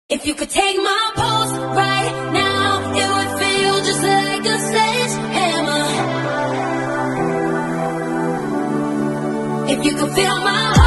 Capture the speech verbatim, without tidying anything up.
If you could take my pulse right now, it would feel just like a sledgehammer. If you could feel my